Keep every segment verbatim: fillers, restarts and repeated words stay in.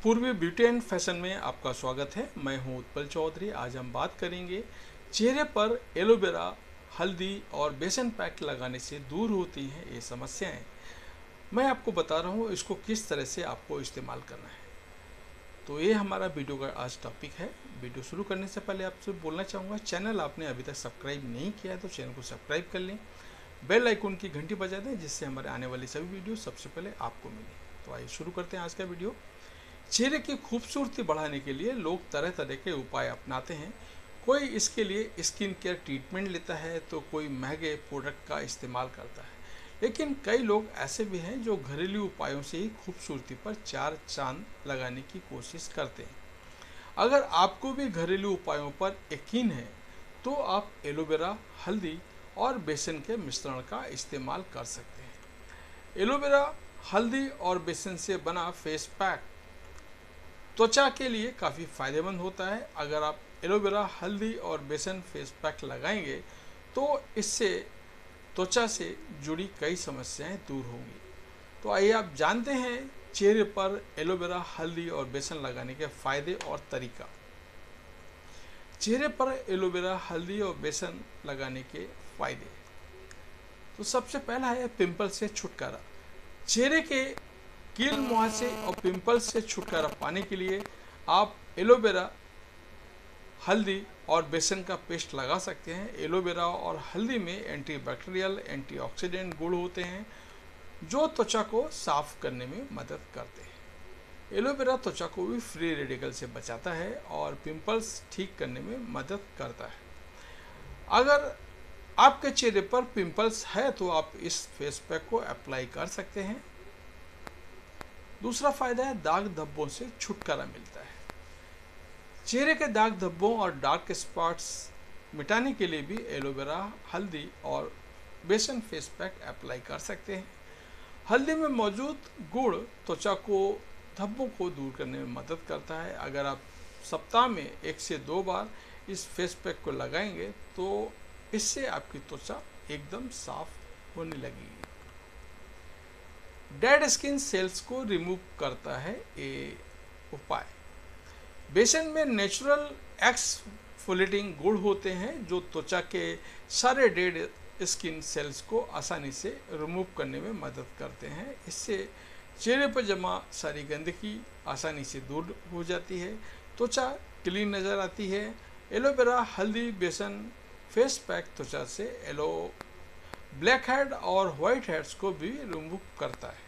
पूर्वी beauty and fashion में आपका स्वागत है। मैं हूं उत्पल चौधरी। आज हम बात करेंगे चेहरे पर एलोवेरा, हल्दी और बेसन पैक लगाने से दूर होती हैं ये समस्याएं। मैं आपको बता रहा हूं इसको किस तरह से आपको इस्तेमाल करना है। तो ये हमारा वीडियो का आज टॉपिक है। वीडियो शुरू करने से पहले आपसे बोलना चाहूँगा, चैनल आपने अभी तक सब्सक्राइब नहीं किया है तो चैनल को सब्सक्राइब कर लें, बेल आइकन की घंटी बजा दें जिससे हमारे आने वाली सभी वीडियो सबसे पहले आपको मिले। तो आइए शुरू करते हैं आज का वीडियो। चेहरे की खूबसूरती बढ़ाने के लिए लोग तरह तरह के उपाय अपनाते हैं। कोई इसके लिए स्किन केयर ट्रीटमेंट लेता है तो कोई महंगे प्रोडक्ट का इस्तेमाल करता है, लेकिन कई लोग ऐसे भी हैं जो घरेलू उपायों से ही खूबसूरती पर चार चांद लगाने की कोशिश करते हैं। अगर आपको भी घरेलू उपायों पर यकीन है तो आप एलोवेरा, हल्दी और बेसन के मिश्रण का इस्तेमाल कर सकते हैं। एलोवेरा, हल्दी और बेसन से बना फेस पैक त्वचा के लिए काफ़ी फायदेमंद होता है। अगर आप एलोवेरा, हल्दी और बेसन फेस पैक लगाएंगे तो इससे त्वचा से जुड़ी कई समस्याएं दूर होंगी। तो आइए आप जानते हैं चेहरे पर एलोवेरा, हल्दी और बेसन लगाने के फायदे और तरीका। चेहरे पर एलोवेरा, हल्दी और बेसन लगाने के फायदे। तो सबसे पहला है पिंपल से छुटकारा। चेहरे के कील मुहासे और पिंपल्स से छुटकारा पाने के लिए आप एलोवेरा, हल्दी और बेसन का पेस्ट लगा सकते हैं। एलोवेरा और हल्दी में एंटीबैक्टीरियल, एंटीऑक्सीडेंट गुण होते हैं जो त्वचा को साफ करने में मदद करते हैं। एलोवेरा त्वचा को भी फ्री रेडिकल से बचाता है और पिंपल्स ठीक करने में मदद करता है। अगर आपके चेहरे पर पिंपल्स है तो आप इस फेस पैक को अप्लाई कर सकते हैं। दूसरा फायदा है दाग धब्बों से छुटकारा मिलता है। चेहरे के दाग धब्बों और डार्क स्पॉट्स मिटाने के लिए भी एलोवेरा, हल्दी और बेसन फेस पैक अप्लाई कर सकते हैं। हल्दी में मौजूद गुण त्वचा को धब्बों को दूर करने में मदद करता है। अगर आप सप्ताह में एक से दो बार इस फेस पैक को लगाएंगे तो इससे आपकी त्वचा एकदम साफ होने लगेगी। डेड स्किन सेल्स को रिमूव करता है ये उपाय। बेसन में नेचुरल एक्सफोलिएटिंग गुण होते हैं जो त्वचा के सारे डेड स्किन सेल्स को आसानी से रिमूव करने में मदद करते हैं। इससे चेहरे पर जमा सारी गंदगी आसानी से दूर हो जाती है, त्वचा क्लीन नज़र आती है। एलोवेरा, हल्दी, बेसन फेस पैक त्वचा से एलो ब्लैक हेड और व्हाइट हेड्स को भी रिमूव करता है।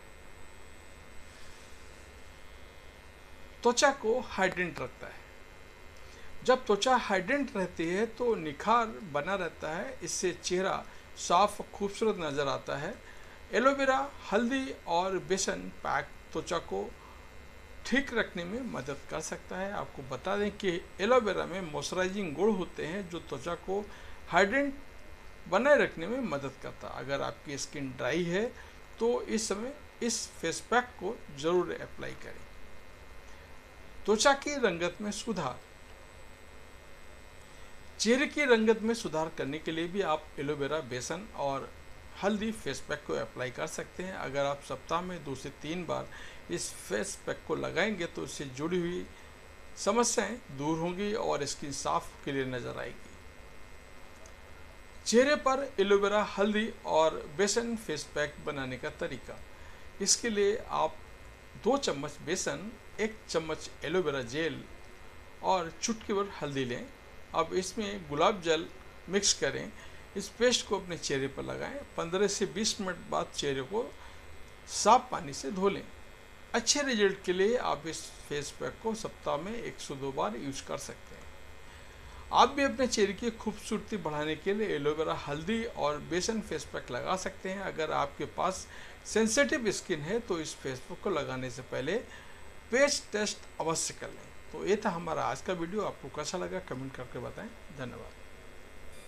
त्वचा को हाइड्रेट रखता है। जब त्वचा हाइड्रेट रहती है तो निखार बना रहता है, इससे चेहरा साफ और खूबसूरत नजर आता है। एलोवेरा, हल्दी और बेसन पैक त्वचा को ठीक रखने में मदद कर सकता है। आपको बता दें कि एलोवेरा में मॉइस्चराइजिंग गुण होते हैं जो त्वचा को हाइड्रेट बनाए रखने में मदद करता है। अगर आपकी स्किन ड्राई है तो इस समय इस फेस पैक को जरूर अप्लाई करें। त्वचा की रंगत में सुधार। चेहरे की रंगत में सुधार करने के लिए भी आप एलोवेरा, बेसन और हल्दी फेस पैक को अप्लाई कर सकते हैं। अगर आप सप्ताह में दो से तीन बार इस फेस पैक को लगाएंगे तो इससे जुड़ी हुई समस्याएं दूर होंगी और स्किन साफ क्लियर नजर आएगी। चेहरे पर एलोवेरा, हल्दी और बेसन फेस पैक बनाने का तरीका। इसके लिए आप दो चम्मच बेसन, एक चम्मच एलोवेरा जेल और चुटकी भर हल्दी लें। अब इसमें गुलाब जल मिक्स करें। इस पेस्ट को अपने चेहरे पर लगाएं। पंद्रह से बीस मिनट बाद चेहरे को साफ पानी से धो लें। अच्छे रिजल्ट के लिए आप इस फेस पैक को सप्ताह में एक से दो बार यूज कर सकते हैं। आप भी अपने चेहरे की खूबसूरती बढ़ाने के लिए एलोवेरा, हल्दी और बेसन फेस पैक लगा सकते हैं। अगर आपके पास सेंसिटिव स्किन है तो इस फेस पैक को लगाने से पहले पेस्ट टेस्ट अवश्य कर लें। तो ये था हमारा आज का वीडियो। आपको कैसा लगा कमेंट करके बताएं। धन्यवाद।